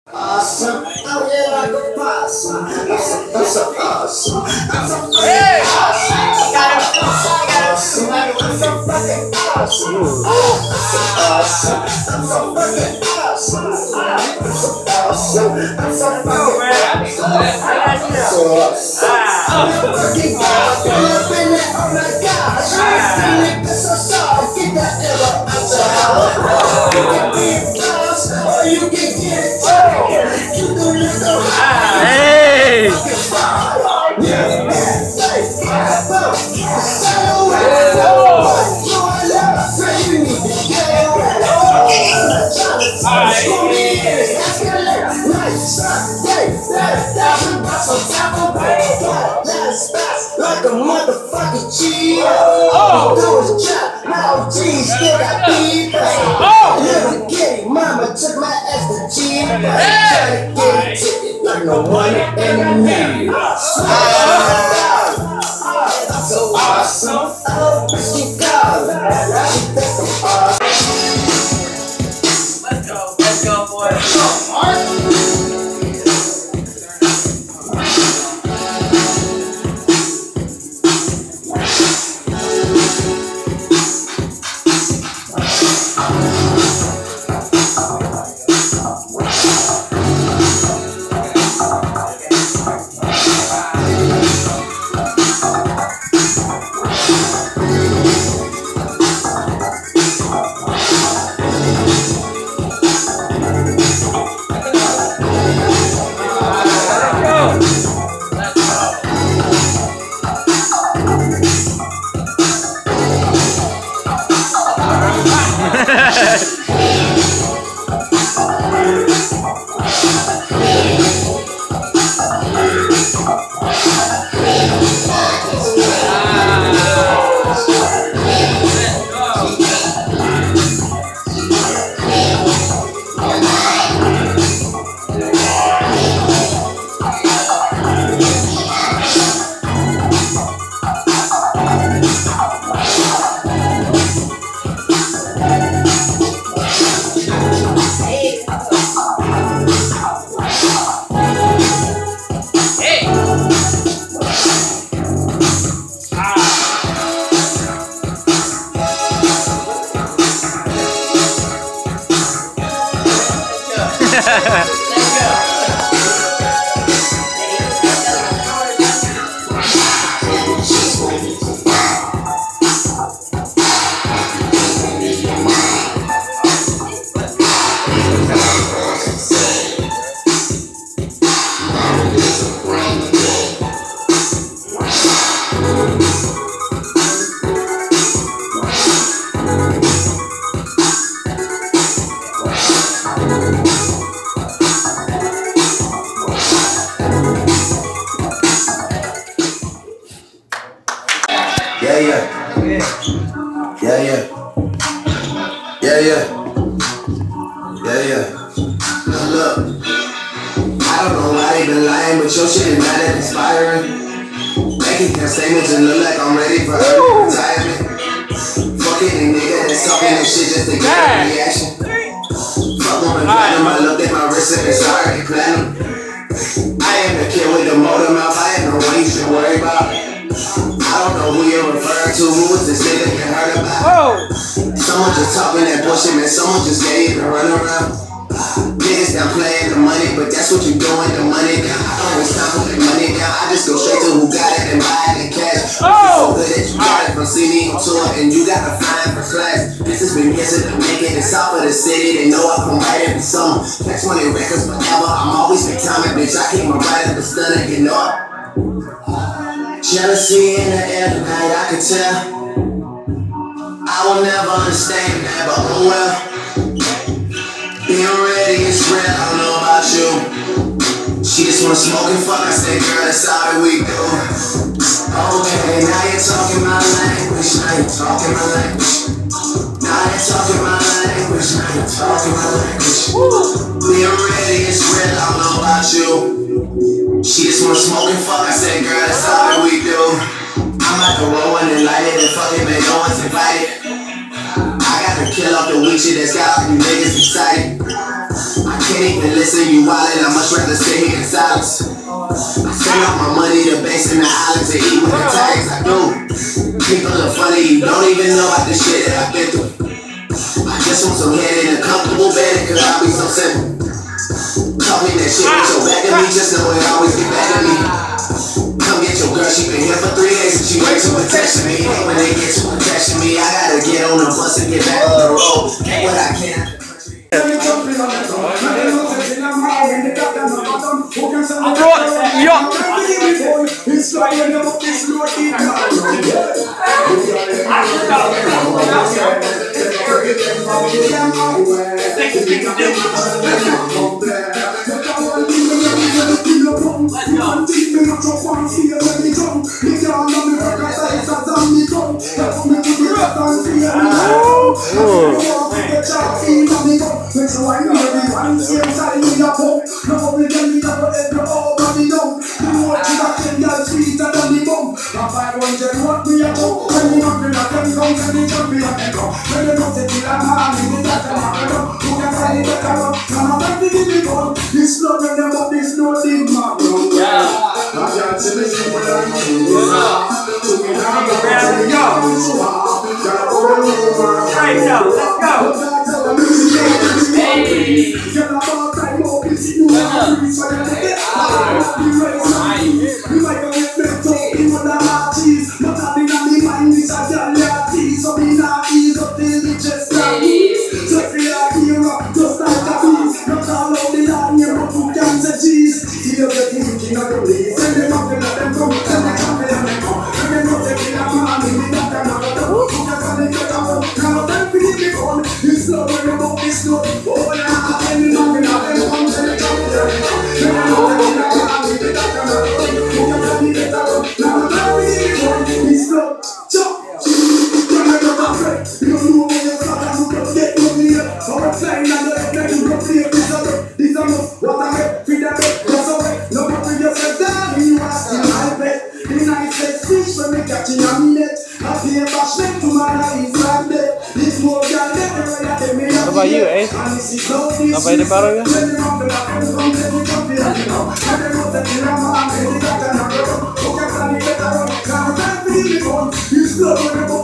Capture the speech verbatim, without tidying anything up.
Awesome, oh yeah, like a possum. I'm so, I'm so awesome. I'm so fucking awesome. Awesome, I'm so fucking awesome. Awesome, I'm so fucking awesome. I'm so awesome. I'm so fucking awesome. So awesome. I'm fucking awesome. Up in there, oh my gosh. Nigga so soft, get that arrow out your house. You can be a boss, or you can get it. You do this so high. Hey! Like a motherfucking cheat. Oh, do is chop. Now G's still got beef. Never get it. Mama took my ass to G. Try to get a ticket like no one in me. So awesome. Oh, she got it. She thinks I'm awesome. Let's go, let's go, boy. Let's go, Yeah, yeah. Yeah, yeah. Yeah, yeah. Yeah, yeah. Now look, I don't know why they been lying, but your shit is not that inspiring. Making their statements and look like I'm ready for early retirement. Fucking a nigga that's talking this shit just to get a reaction. Fuck on the platinum, I looked at my wrist and it's already platinum. I am the kid with the motor mouth, I have no one you should worry about. I don't know who you're referring to, who was this nigga you heard about? Whoa. Someone just talking that bullshit, man, someone just gave you the run around. Niggas done playing the money, but that's what you doing, the money now. I don't waste time for the money now, I just go straight to who got it and buy it in cash. Oh. So good that you got it from C D on tour, and you got to flying for class. This has been years of the making, it's south of the city, they know I come right every summer. Catch money records, but never, I'm always been timing, bitch, I keep my right up the stunner, you know. Jealousy in the air tonight, I can tell. I will never understand that, but oh well. Being ready is real, I don't know about you. She just wanna smoke and fuck, I say, girl, that's all that we do. Okay, now you're talking my language, now you're talking my language. Now you're talking my language, now you're talking my language. Being ready is real, I don't know about you. She just wanna smoke and fuck, I said, girl, that's all that we do. I'm like a rolling and lighted and fucking man, no one's invited. I got to kill off the weak shit that's got all you niggas excited. I can't can't even listen, you wildin', I much rather sit here in silence. I spend all my money to base in the islands and eat with the tags I do. People are funny, you don't even know about the shit that I've been through. I just want some head in a comfortable bed, cause I'll be so simple. Talking that shit with your back at me, just know it always get back at me. Come get your girl, she been here for three days and she way too attached to me. And when they get too attached to me, I gotta get on the bus and get back on the road. What I can. I brought about you, Ace? Nobody to battle you?